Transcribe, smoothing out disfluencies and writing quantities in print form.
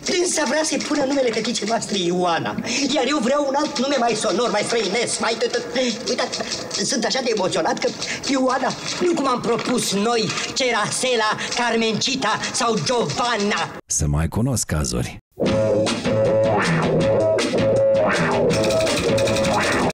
Dânsa vrea să-i pună numele fetiței noastre Ioana, iar eu vreau un alt nume mai sonor, mai străinesc, mai... Uitați, sunt așa de emoționat că Ioana, nu cum am propus noi, Cerasela, Carmencita sau Giovanna. Să mai cunosc cazuri.